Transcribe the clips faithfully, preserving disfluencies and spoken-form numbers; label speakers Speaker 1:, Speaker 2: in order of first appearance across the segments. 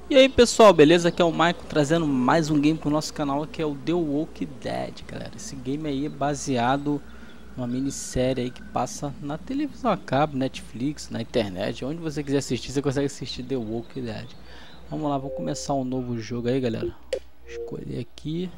Speaker 1: E aí pessoal, beleza? Aqui é o Michael trazendo mais um game pro nosso canal, que é o The Walking Dead, galera. Esse game aí é baseado numa minissérie aí que passa na televisão a cabo, Netflix, na internet, onde você quiser assistir, você consegue assistir The Walking Dead. Vamos lá, vamos começar um novo jogo aí, galera. Escolher aqui.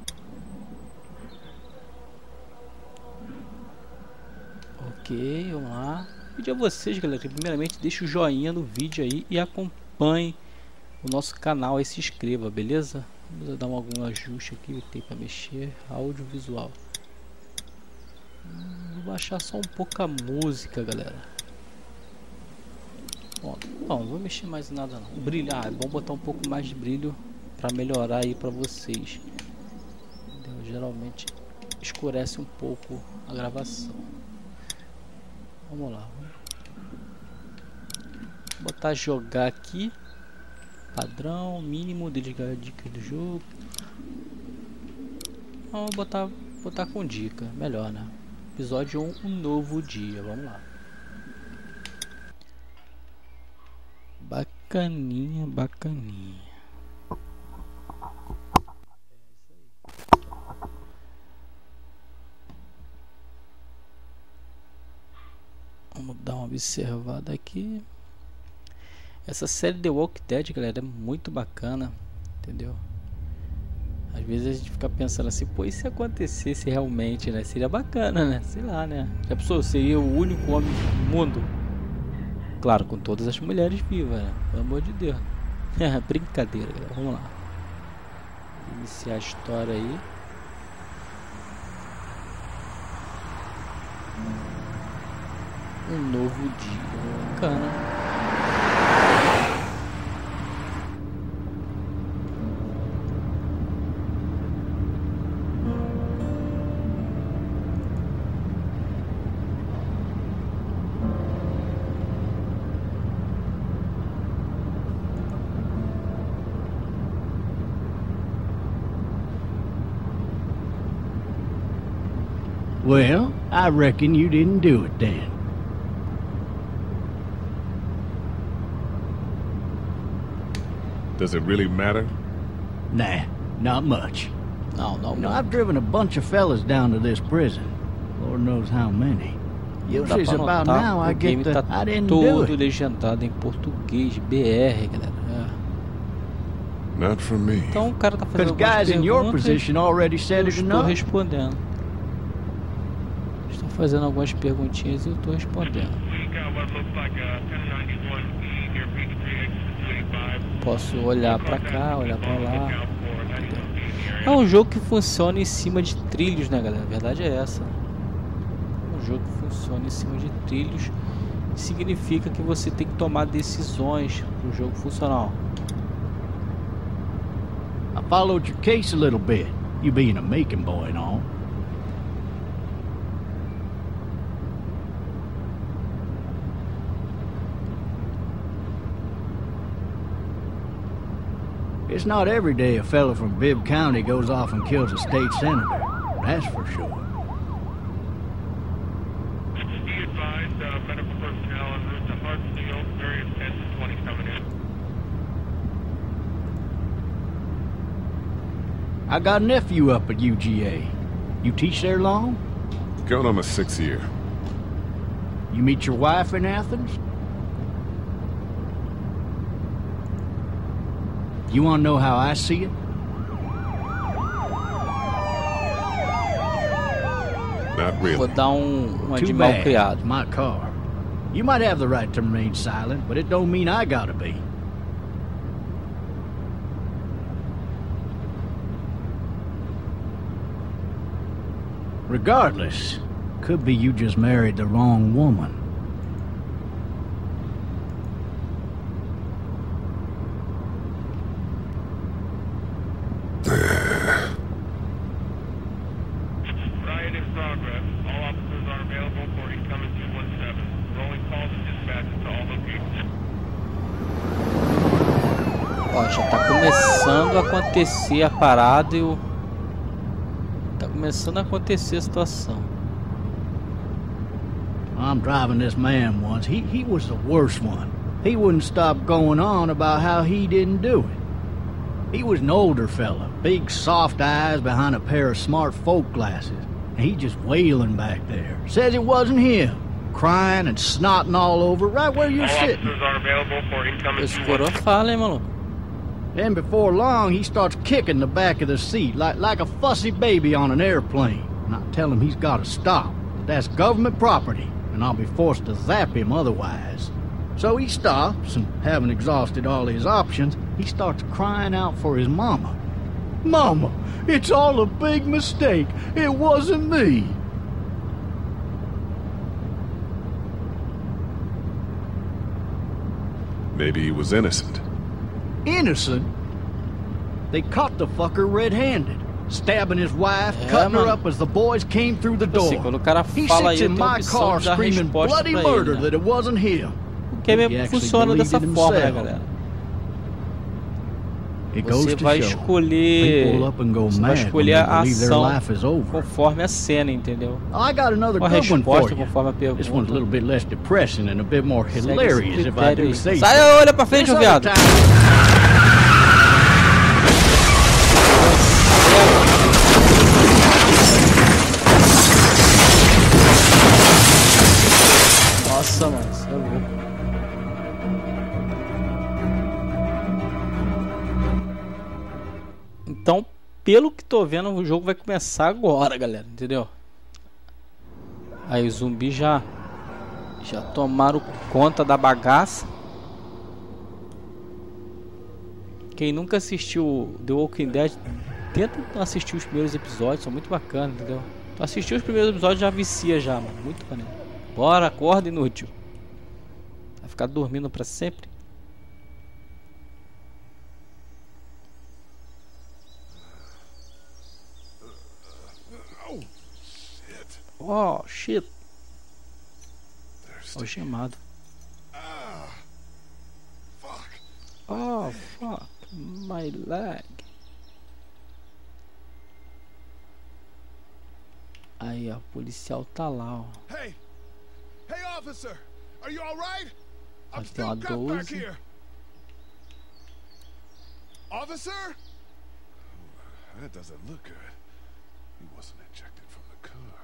Speaker 1: Ok, vamos lá. Pedir a vocês, galera, que primeiramente deixe o joinha no vídeo aí e acompanhe o nosso canal aí, se inscreva, beleza? Vamos dar algum ajuste aqui, tem para mexer, audiovisual. Hum, vou baixar só um pouco a música, galera. Bom, não vou mexer mais em nada não. Brilho, ah, é bom botar um pouco mais de brilho para melhorar aí para vocês. Entendeu? Geralmente escurece um pouco a gravação. Vamos lá. Vou botar jogar aqui. Padrão, mínimo, desligar dicas do jogo. Vamos botar, botar com dica, melhor, né? Episódio um, um novo dia, vamos lá. Bacaninha, bacaninha. Vamos dar uma observada aqui. Essa série The Walking Dead, galera, é muito bacana, entendeu? Às vezes a gente fica pensando assim, pô, e se acontecesse realmente, né? Seria bacana, né? Sei lá, né? Já pensou, seria o único homem do mundo? Claro, com todas as mulheres vivas, né? Pelo amor de Deus. Brincadeira, galera. Vamos lá. Iniciar a história aí. Um novo dia. Bacana.
Speaker 2: Well, I reckon you didn't do it then.
Speaker 3: Does it really matter?
Speaker 2: Nah, not much.
Speaker 1: Não, não,
Speaker 2: You know,
Speaker 1: não.
Speaker 2: I've driven a bunch of fellas down to this prison. Lord knows how many.
Speaker 1: Não dá
Speaker 2: Usually it's
Speaker 1: pra
Speaker 2: about
Speaker 1: notar,
Speaker 2: now I
Speaker 1: o game
Speaker 2: get
Speaker 1: tá
Speaker 2: the I didn't do
Speaker 1: todo
Speaker 2: it.
Speaker 1: legendado em português, B R, galera. É.
Speaker 3: Not from me.
Speaker 1: Então o cara tá fazendo
Speaker 2: Because
Speaker 1: algumas
Speaker 2: guys in your
Speaker 1: perguntas,
Speaker 2: position already
Speaker 1: eu
Speaker 2: said it
Speaker 1: estou
Speaker 2: enough.
Speaker 1: respondendo. Estou fazendo algumas perguntinhas e eu estou respondendo. Posso olhar pra cá, olhar pra lá. É um jogo que funciona em cima de trilhos, né, galera? A verdade é essa. É um jogo que funciona em cima de trilhos. Significa que você tem que tomar decisões para o jogo funcionar.
Speaker 2: I followed your case a little bit, you being a making boy and all. It's not every day a fella from Bibb County goes off and kills a state senator, that's for sure.
Speaker 4: Be advised, uh, medical personnel en route to Hartsfield, various ten to twenty coming in.
Speaker 2: I got a nephew up at U G A. You teach there long?
Speaker 3: Going on my sixth year.
Speaker 2: You meet your wife in Athens? You want to know how I see it?
Speaker 3: Not
Speaker 1: Vou
Speaker 3: really.
Speaker 1: dar um, uma de
Speaker 2: Too
Speaker 1: mal
Speaker 2: bad.
Speaker 1: criado.
Speaker 2: It's my car. You might have the right to remain silent, but it don't mean I gotta be. Regardless, could be you just married the wrong woman.
Speaker 4: Riot in progress. All officers are available for incoming two one seven. Rolling calls and dispatches to all locations.
Speaker 1: Ó, já tá começando a acontecer a parada e o... Tá começando a acontecer a situação.
Speaker 2: I'm driving this man once. He he was the worst one. he wouldn't stop going on about how he didn't do it. He was an older fella, big soft eyes behind a pair of smart folk glasses, and he just wailing back there. Says it wasn't him, crying and snotting all over right where you're
Speaker 4: All
Speaker 2: sitting.
Speaker 4: officers are available for incoming
Speaker 1: Esse
Speaker 4: two
Speaker 1: coroa
Speaker 4: one seven.
Speaker 1: fala, hein, maluco?
Speaker 2: Then before long, he starts kicking the back of the seat like, like a fussy baby on an airplane. And I tell him he's got to stop, that that's government property, and I'll be forced to zap him otherwise. So he stops, and having exhausted all his options, he starts crying out for his mama. Mama, it's all a big mistake. It wasn't me.
Speaker 3: Maybe he was innocent.
Speaker 2: Innocent? They caught the fucker red-handed, stabbing his wife,
Speaker 1: É,
Speaker 2: cutting her
Speaker 1: mano.
Speaker 2: up as the boys came through the
Speaker 1: Tipo assim,
Speaker 2: door.
Speaker 1: quando o cara
Speaker 2: He
Speaker 1: fala aí,
Speaker 2: sits
Speaker 1: eu
Speaker 2: in
Speaker 1: tenho a
Speaker 2: my
Speaker 1: opção
Speaker 2: car
Speaker 1: de dar
Speaker 2: screaming
Speaker 1: resposta
Speaker 2: bloody
Speaker 1: pra
Speaker 2: murder
Speaker 1: ele, né?
Speaker 2: that it wasn't him.
Speaker 1: Porque
Speaker 2: He
Speaker 1: me
Speaker 2: actually
Speaker 1: funciona
Speaker 2: believed
Speaker 1: dessa
Speaker 2: it
Speaker 1: forma, né,
Speaker 2: himself.
Speaker 1: galera?
Speaker 2: It goes
Speaker 1: Você
Speaker 2: to
Speaker 1: vai
Speaker 2: show.
Speaker 1: escolher,
Speaker 2: People up and go
Speaker 1: você vai
Speaker 2: mad when
Speaker 1: escolher
Speaker 2: they
Speaker 1: a
Speaker 2: believe their
Speaker 1: ação
Speaker 2: life is over.
Speaker 1: conforme a cena, entendeu?
Speaker 2: I got another
Speaker 1: Uma
Speaker 2: good one for
Speaker 1: resposta
Speaker 2: you.
Speaker 1: conforme a
Speaker 2: This one's a
Speaker 1: pergunta.
Speaker 2: little bit less depressing and a bit more
Speaker 1: Segue esse
Speaker 2: hilarious if I
Speaker 1: critério
Speaker 2: do
Speaker 1: aí.
Speaker 2: say
Speaker 1: Sai,
Speaker 2: so.
Speaker 1: olha pra frente,
Speaker 2: This
Speaker 1: ô
Speaker 2: other
Speaker 1: viado.
Speaker 2: time-
Speaker 1: Nossa, mano, isso é louco. Então, pelo que tô vendo, o jogo vai começar agora, galera, entendeu? Aí os zumbis já já tomaram conta da bagaça. Quem nunca assistiu The Walking Dead, tenta assistir os primeiros episódios, são muito bacanas, entendeu? Tu assistiu os primeiros episódios, já vicia já, mano, muito maneiro. Bora, acorda, inútil. Vai ficar dormindo pra sempre? Oh, shit. Ó, chamado. Oh, fuck. My leg. Aí, ó, o policial tá lá, ó.
Speaker 5: Hey! Hey, officer! Are you all right? I'm
Speaker 1: Aqui tem
Speaker 5: still
Speaker 1: uma
Speaker 5: cuffed back
Speaker 1: doze.
Speaker 5: here. Officer?
Speaker 3: That doesn't look good. He wasn't ejected from the car.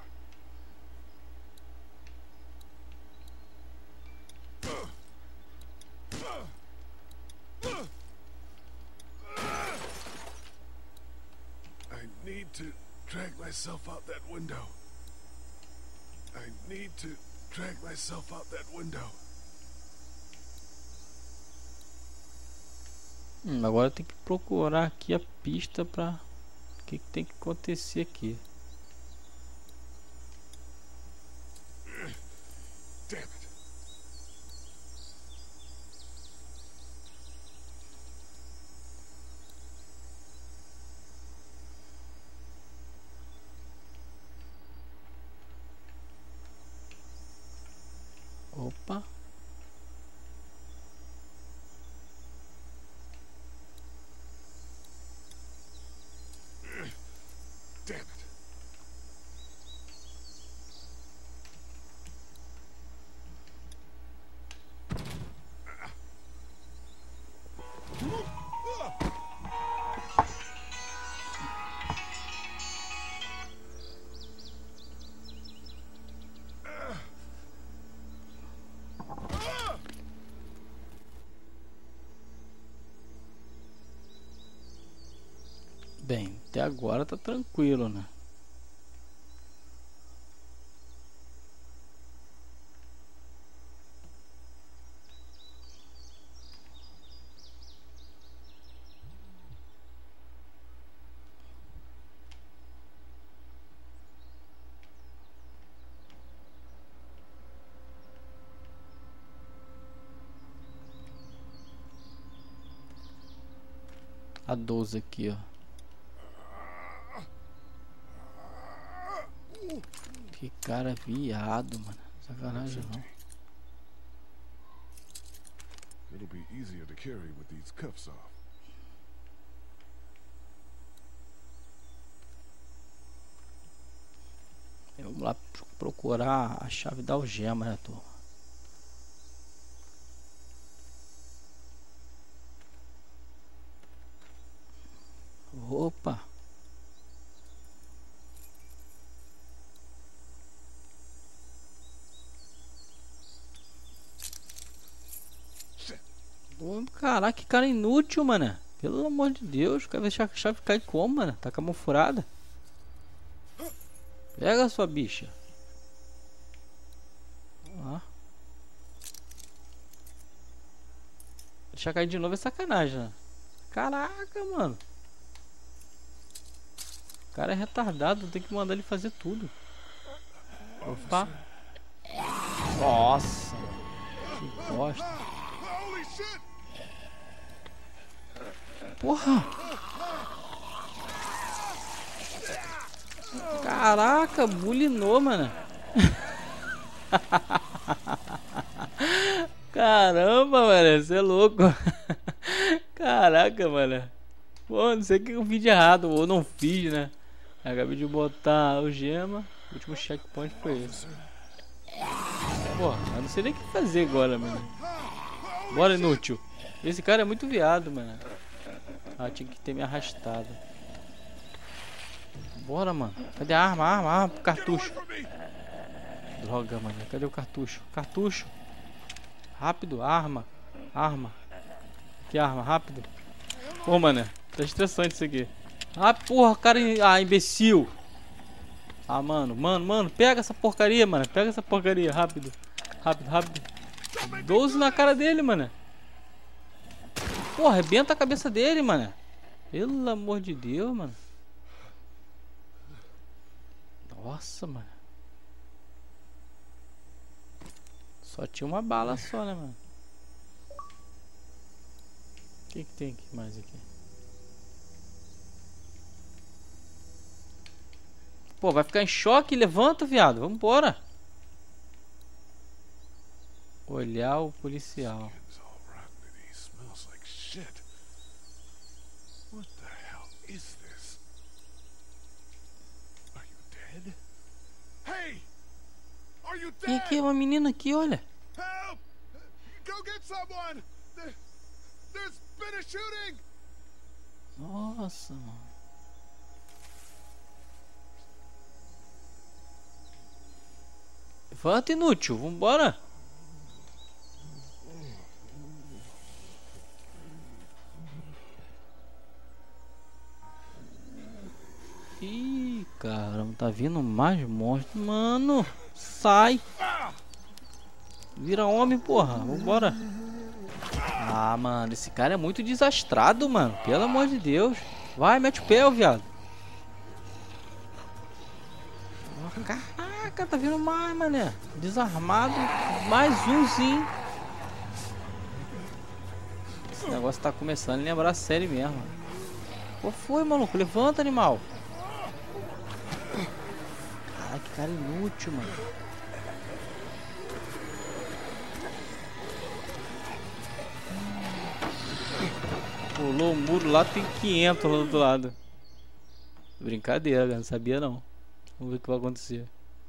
Speaker 5: I need to drag myself out that window. I need to drag myself out that window.
Speaker 1: Hum, agora eu tenho que procurar aqui a pista pra... O que, que tem que acontecer aqui?
Speaker 5: Damn it.
Speaker 1: Opa.
Speaker 5: Damn it.
Speaker 1: Bem, até agora tá tranquilo, né? A doze aqui, ó. Que cara viado, mano. Sacanagem não.
Speaker 3: It'll be easier to carry with these cuffs off.
Speaker 1: Vamos lá procurar a chave da algema, né, turma? Ô, caraca, que cara inútil, mano. Pelo amor de Deus, o cara vai deixar a chave cair como, mano? Tá com a mão furada. Pega a sua bicha. Ó. Deixar cair de novo é sacanagem, né? Caraca, mano. O cara é retardado, tem que mandar ele fazer tudo. Opa. Nossa. Que bosta. Porra. Caraca, bulinou, mano. Caramba, mano, você é louco. Caraca, mano. Pô, não sei o que eu fiz de errado, ou não fiz, né? Acabei de botar o gema. O último checkpoint foi esse. Porra, eu não sei nem o que fazer agora, mano. Bora, inútil. Esse cara é muito viado, mano. Ah, tinha que ter me arrastado. Bora, mano. Cadê a arma? Arma, arma, cartucho. Droga, mano. Cadê o cartucho? Cartucho. Rápido, arma. Arma. Que arma? Rápido. Pô, mano. Tá estressante isso aqui. Ah, porra, cara. Ah, imbecil. Ah, mano. Mano, mano. Pega essa porcaria, mano. Pega essa porcaria. Rápido. Rápido, rápido. doze na cara dele, mano. Porra, arrebenta a cabeça dele, mano. Pelo amor de Deus, mano. Nossa, mano. Só tinha uma bala só, né, mano? O que que tem aqui mais aqui? Pô, vai ficar em choque? Levanta, viado. Vambora. Olhar o policial. Tem aqui uma menina aqui, olha.
Speaker 5: Help! Go get someone! There, there's been a shooting!
Speaker 1: Nossa, mano. Levanta, inútil, vambora. Ih, caramba, tá vindo mais monstros. Mano, sai. Vira homem, porra, vambora. Ah, mano, esse cara é muito desastrado, mano. Pelo amor de Deus. Vai, mete o pé, ô viado. Caraca, tá vindo mais, mané. Desarmado. Mais umzinho. Esse negócio tá começando a lembrar a série mesmo. Qual foi, maluco? Levanta, animal. Caralho, que cara inútil, mano. Pulou o muro lá, tem quinhentos lá do outro lado. Brincadeira, não sabia não. Vamos ver o que vai acontecer.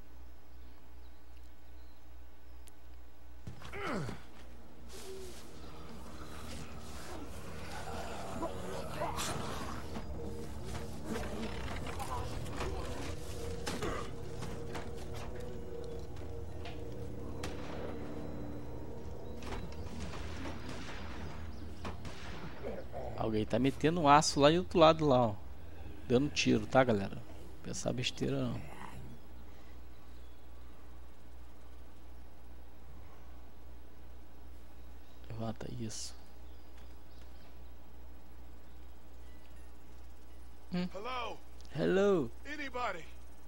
Speaker 1: Alguém tá metendo um aço lá do outro lado lá, ó. Dando tiro, tá, galera? Não pensar besteira não. Levanta isso. Hum.
Speaker 5: Hello?
Speaker 1: Hello.
Speaker 5: Anybody?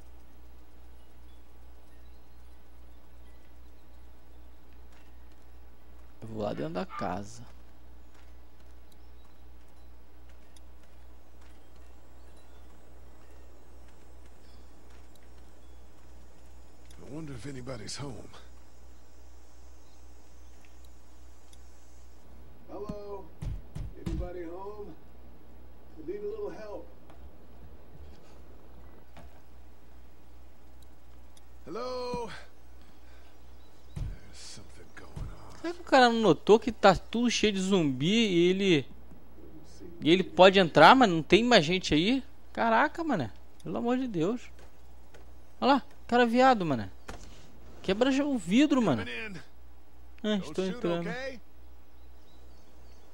Speaker 1: Eu vou lá dentro da casa.
Speaker 5: I wonder if anybody's home. Hello? Anybody home? I need a little help. Hello? There's something going on.
Speaker 1: Será que o cara não notou que tá tudo cheio de zumbi e ele... E ele pode entrar, mas não tem mais gente aí? Caraca, mano. Pelo amor de Deus. Olha lá, cara viado, mano. Quebra já o vidro, mano. Ah, estou entrando.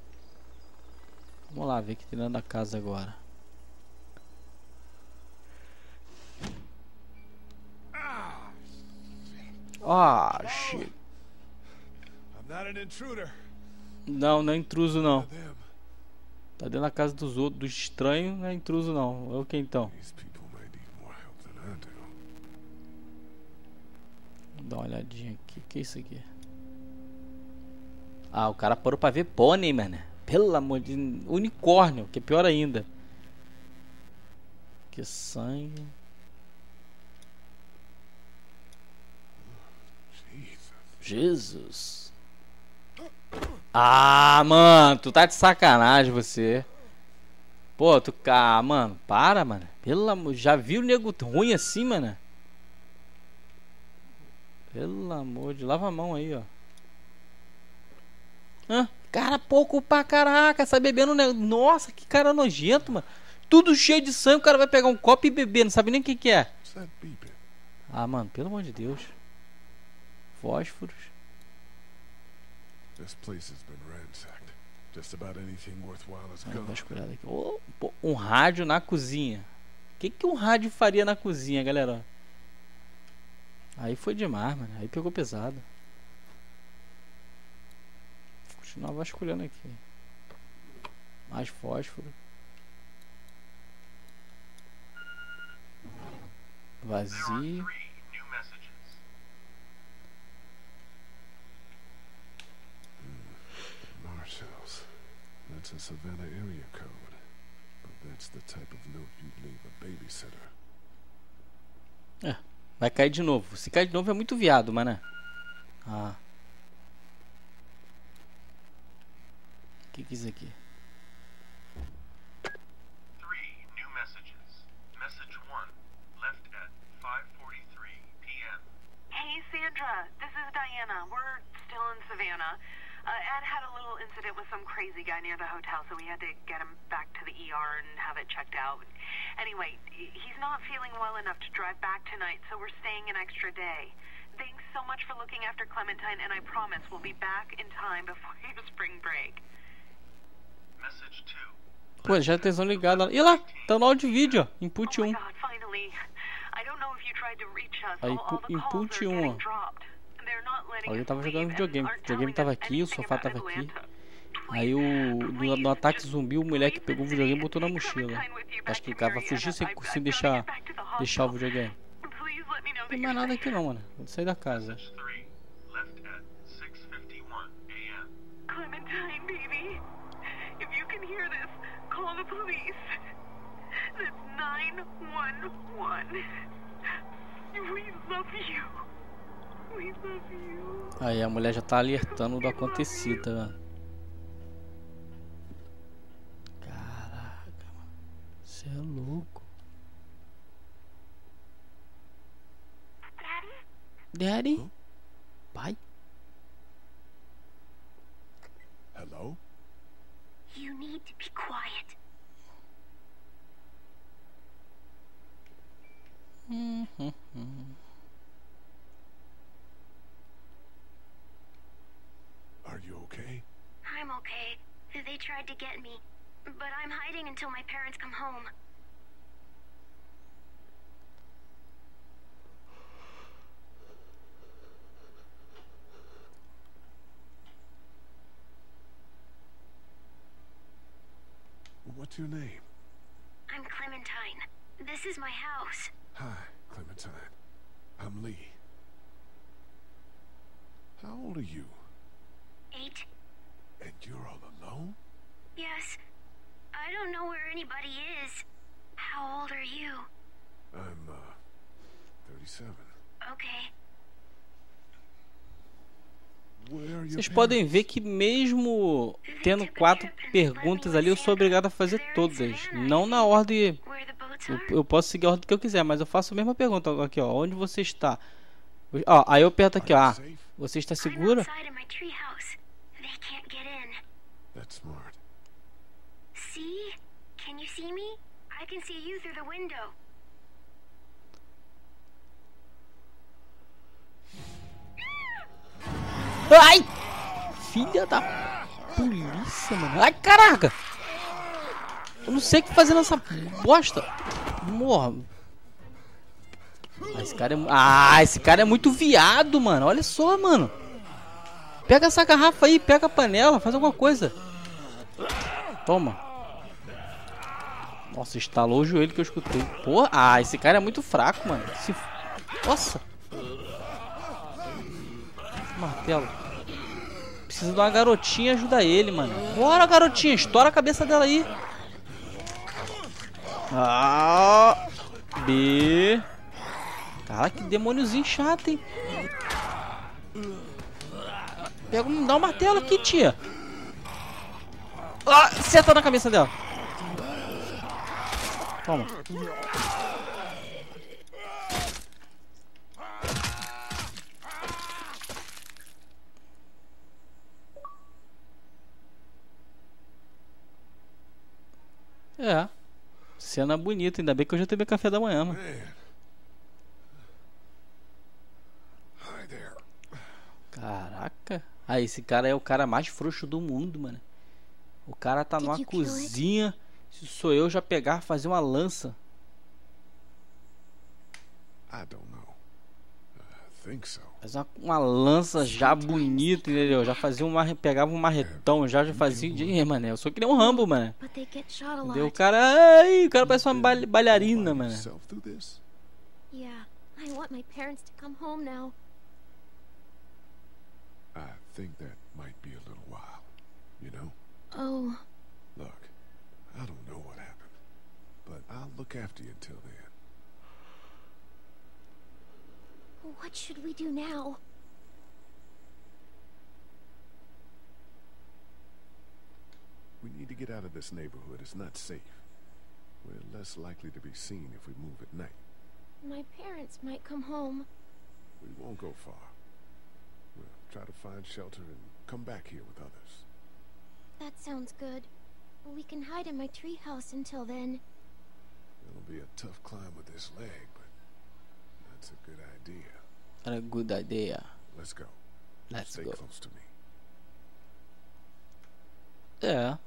Speaker 1: Vamos lá ver o que tem dentro da casa agora. Ah, shit.
Speaker 3: I'm not an intruder.
Speaker 1: Não, não é intruso não.
Speaker 3: Them.
Speaker 1: Tá dentro da casa dos outros, dos estranhos, não é intruso não. É o que então?
Speaker 3: These people might need more help than I do.
Speaker 1: Vou dar uma olhadinha aqui. O que é isso aqui? Ah, o cara parou pra ver pônei, mano. Pelo amor de... Unicórnio, que é pior ainda. Que sangue. Jesus. Ah, mano, tu tá de sacanagem você. Pô, tu... Ah, mano, para, mano. Pelo amor... Já viu o nego ruim assim, mano? Pelo amor de... Lava a mão aí, ó. Hã? Cara, pouco pra caraca. Sai bebendo, né? Nossa, que cara nojento, mano. Tudo cheio de sangue. O cara vai pegar um copo e beber. Não sabe nem o que que é. Ah, mano, pelo amor de Deus. Fósforos.
Speaker 3: This place has been ransacked. Just about anything worthwhile is
Speaker 1: Ah,
Speaker 3: gone.
Speaker 1: vasculhado aqui. Oh, pô, um rádio na cozinha. O que que um rádio faria na cozinha, galera? Aí foi demais, mano. Aí pegou pesado. Vou continuar vasculhando aqui. Mais fósforo. Vazio.
Speaker 3: Marshalls. That's a Savannah area code. But that's the type of note you'd leave a babysitter.
Speaker 1: É, vai cair de novo. Se cair de novo é muito viado, mano. Ah. O que que é isso aqui?
Speaker 4: Three new messages. Message one, left at five forty-three p m
Speaker 6: Hey, Sandra. This is Diana. We're still in Savannah. Uh, Ed had a little incident with some crazy guy near the hotel, so we had to get him back to the E R and have it checked out. Anyway, he's not feeling well enough to drive back tonight, so we're staying an extra day. Thanks so much for looking after Clementine, and I promise we'll be back in time before your spring break.
Speaker 4: Message two.
Speaker 1: Pô, já atenção ligada. E lá, tá no áudio e vídeo, ó. Input
Speaker 6: Oh
Speaker 1: um.
Speaker 6: my God, finally. I don't know if you tried to reach us.
Speaker 1: Aí,
Speaker 6: All, all the calls
Speaker 1: input
Speaker 6: are
Speaker 1: um,
Speaker 6: getting
Speaker 1: ó.
Speaker 6: dropped. They're not letting
Speaker 1: Alguém
Speaker 6: us
Speaker 1: tava jogando
Speaker 6: leave
Speaker 1: videogame.
Speaker 6: and
Speaker 1: O
Speaker 6: aren't
Speaker 1: videogame
Speaker 6: telling
Speaker 1: tava
Speaker 6: us
Speaker 1: aqui, o
Speaker 6: anything
Speaker 1: sofá
Speaker 6: about
Speaker 1: tava aqui.
Speaker 6: Atlanta.
Speaker 1: Aí o no, no ataque zumbi o moleque pegou o videogame e botou na mochila. Acho que o cara vai fugir sem, sem deixar, deixar o videogame.
Speaker 6: Please let me know
Speaker 1: Não
Speaker 6: that
Speaker 1: tem
Speaker 6: you're
Speaker 1: mais nada
Speaker 6: safe.
Speaker 1: aqui não, mano. Vou sair da casa.
Speaker 4: Message three, left at six fifty-one a m
Speaker 6: Clementine, baby. If you can hear this, call the police. That's nine one one. We love you. We love you.
Speaker 1: Aí a mulher já tá alertando do acontecido, mano. Caraca, mano. Você é louco.
Speaker 6: Daddy?
Speaker 1: Daddy? Pai?
Speaker 3: Hello?
Speaker 6: You need to be quiet.
Speaker 1: Uhum, uhum.
Speaker 3: Are you okay?
Speaker 7: I'm okay. They tried to get me, but I'm hiding until my parents come home.
Speaker 3: What's your name?
Speaker 7: I'm Clementine. This is my house.
Speaker 3: Hi, Clementine. I'm Lee. How old are you?
Speaker 7: Eight?
Speaker 3: And you're all alone?
Speaker 7: Yes. I don't know where anybody is. How old are you?
Speaker 3: I'm, uh, thirty-seven.
Speaker 7: Okay.
Speaker 3: Where are your
Speaker 1: Vocês podem
Speaker 3: parents?
Speaker 1: ver que mesmo tendo quatro perguntas ali, eu sou obrigado a fazer todas. Não na ordem.
Speaker 7: Where the boats
Speaker 1: Eu,
Speaker 7: are?
Speaker 1: eu posso seguir a ordem que eu quiser, mas eu faço a mesma pergunta aqui, ó. Onde você está? Ó, aí eu aperto aqui, ó. Ah,
Speaker 3: Safe?
Speaker 1: você está
Speaker 7: I'm
Speaker 1: segura?
Speaker 7: outside in my treehouse. They can't get in.
Speaker 3: That's smart.
Speaker 7: See? Can you see me? I can see you through the window.
Speaker 1: Ai! Filha da polícia, mano. Ai, caraca! Eu não sei o que fazer nessa bosta. Morra. Ah, esse cara é... Ah, esse cara é muito viado, mano. Olha só, mano. Pega essa garrafa aí, pega a panela, faz alguma coisa. Toma. Nossa, estalou o joelho que eu escutei. Porra, ah, esse cara é muito fraco, mano. Esse... Nossa. Martelo. Precisa de uma garotinha ajudar ele, mano. Bora, garotinha, estoura a cabeça dela aí. Ah, B. Cara, que demôniozinho chato, hein? Pega, dá um martelo aqui, tia. Ah, senta na cabeça dela. Toma. É. Cena bonita, ainda bem que eu já tomei café da manhã, mano. Caraca. Ah, esse cara é o cara mais frouxo do mundo, mano. O cara tá numa cozinha. Se sou eu, já pegar, fazer uma lança.
Speaker 3: I don't know. I think so.
Speaker 1: Fazer uma, uma lança já bonita, entendeu? Já fazia um marre, pegava um marretão, já já fazia. Ih, mano, eu sou que nem um Rambo, mano. Entendeu? O cara. Ai, o cara parece uma ba bailarina, mano.
Speaker 7: Yeah, I want my parents to come home now.
Speaker 3: I think that might be a little while, you know?
Speaker 7: Oh.
Speaker 3: Look, I don't know what happened, but I'll look after you until then.
Speaker 7: What should we do now?
Speaker 3: We need to get out of this neighborhood. It's not safe. We're less likely to be seen if we move at night.
Speaker 7: My parents might come home.
Speaker 3: We won't go far. We'll try to find shelter and come back here with others.
Speaker 7: That sounds good. We can hide in my treehouse until then.
Speaker 3: It'll be a tough climb with this leg, but that's a good idea.
Speaker 1: A good idea.
Speaker 3: Let's go.
Speaker 1: Let's
Speaker 3: Stay
Speaker 1: go.
Speaker 3: close to me.
Speaker 1: É.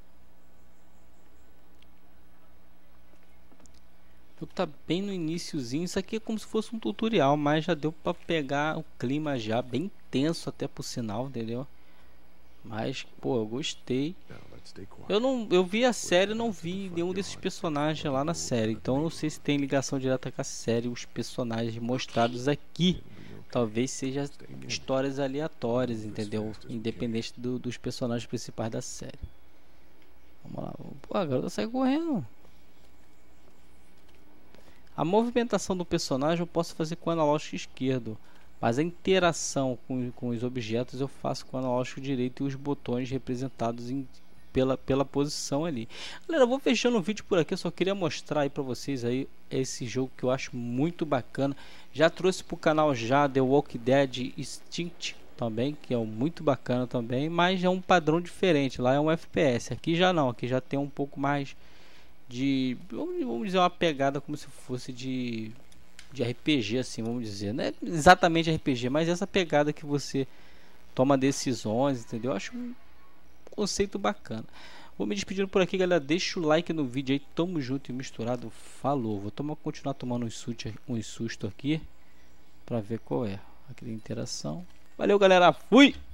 Speaker 1: O jogo tá bem no iniciozinho. Isso aqui é como se fosse um tutorial, mas já deu pra pegar o clima já bem tenso até por sinal, entendeu? Mas, pô, eu gostei. Eu não, eu vi a série, não vi nenhum desses personagens lá na série, então eu não sei se tem ligação direta com a série, os personagens mostrados aqui. Talvez seja histórias aleatórias, entendeu? Independente do, dos personagens principais da série. Vamos lá. Pô, a garota sai correndo. A movimentação do personagem eu posso fazer com o analógico esquerdo, mas a interação com, com os objetos eu faço com o analógico direito e os botões representados em, pela, pela posição ali. Galera, eu vou fechando o vídeo por aqui. Eu só queria mostrar aí pra vocês aí esse jogo que eu acho muito bacana. Já trouxe pro canal já The Walking Dead Extinct também, que é muito bacana também, mas é um padrão diferente. Lá é um F P S, aqui já não, aqui já tem um pouco mais de, vamos dizer, uma pegada como se fosse de, de R P G, assim, vamos dizer. Não é exatamente R P G, mas essa pegada que você toma decisões, entendeu? Eu acho um conceito bacana. Vou me despedindo por aqui, galera. Deixa o like no vídeo aí. Tamo junto e misturado. Falou. Vou tomar, continuar tomando uns sustos um susto aqui pra ver qual é aquela interação. Valeu, galera. Fui!